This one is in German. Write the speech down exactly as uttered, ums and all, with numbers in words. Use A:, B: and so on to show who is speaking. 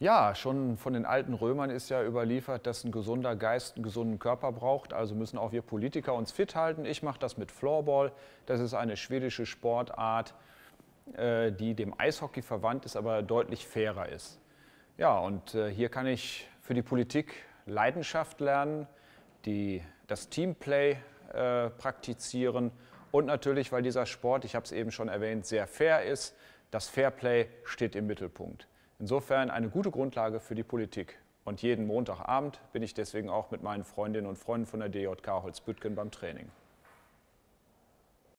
A: Ja, schon von den alten Römern ist ja überliefert, dass ein gesunder Geist einen gesunden Körper braucht. Also müssen auch wir Politiker uns fit halten. Ich mache das mit Floorball. Das ist eine schwedische Sportart, äh, die dem Eishockey verwandt ist, aber deutlich fairer ist. Ja, und äh, hier kann ich für die Politik Leidenschaft lernen, die, das Teamplay äh, praktizieren und natürlich, weil dieser Sport, ich habe es eben schon erwähnt, sehr fair ist, das Fairplay steht im Mittelpunkt. Insofern eine gute Grundlage für die Politik. Und jeden Montagabend bin ich deswegen auch mit meinen Freundinnen und Freunden von der D J K Holzbüttgen beim Training.